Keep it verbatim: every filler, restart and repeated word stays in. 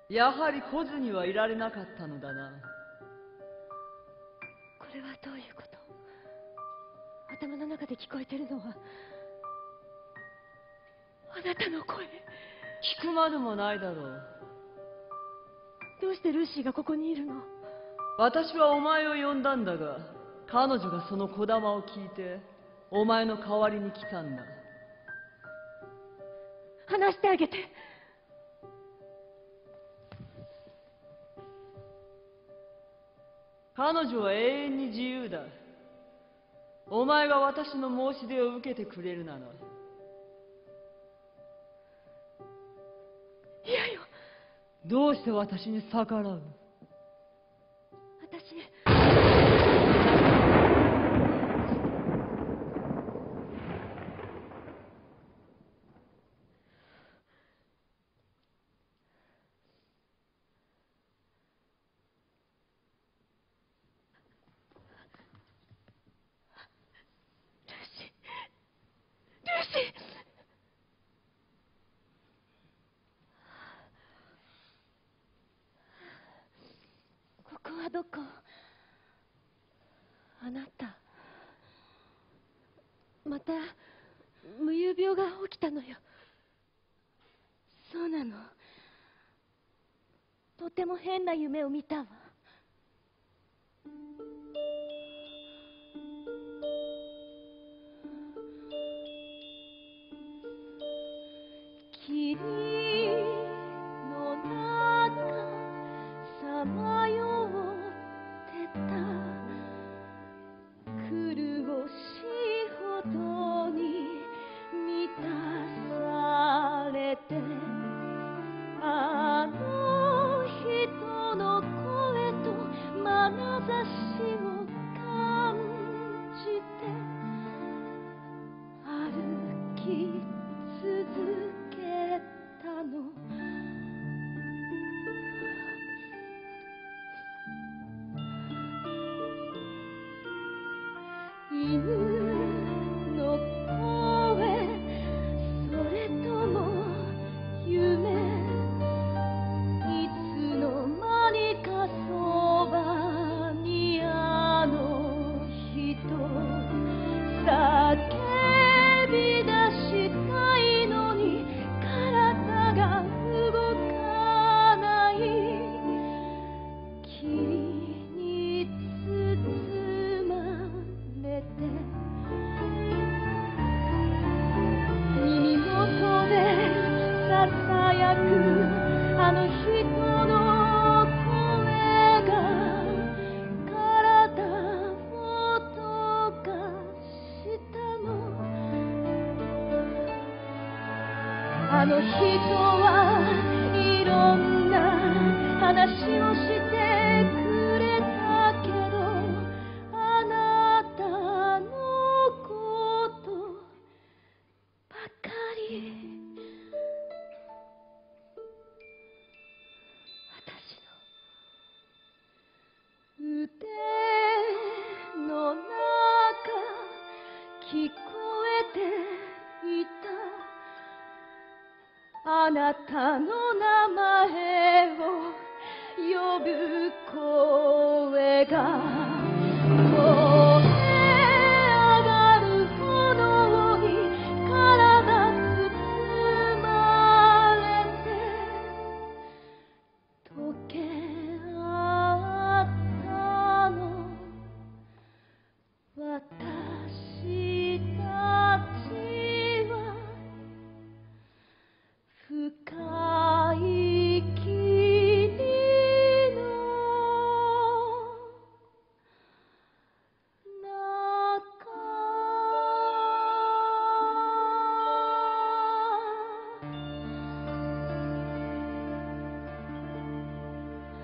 やはり来ずにはいられなかったのだな。 これはどういうこと？頭の中で聞こえてるのはあなたの声。 聞くまでもないだろう。 どうしてルーシーがここにいるの？ 私はお前を呼んだんだが、彼女がその小玉を聞いてお前の代わりに来たんだ。 話してあげて。 彼女は永遠に自由だ。お前が私の申し出を受けてくれるなら。 いやよ。 どうして私に逆らう？ 私ここはどこ？あなたまた無遊病が起きたのよ。そうなの。とても変な夢を見たわ。霧の中さまよってた苦しいほどに満たされて、あの人の声と眼差しを感じて歩き続けたの。犬の声、それとも夢、いつの間にかそばにあの人、叫び出したいのに体が動かない。霧に包まれて耳元でささやくあの人の声が体を溶かしたの。あの人はいろんな話をしてくれたけど、あなたのことばかり。私の腕の中聞こえていた、あなたの名前を呼ぶ声が。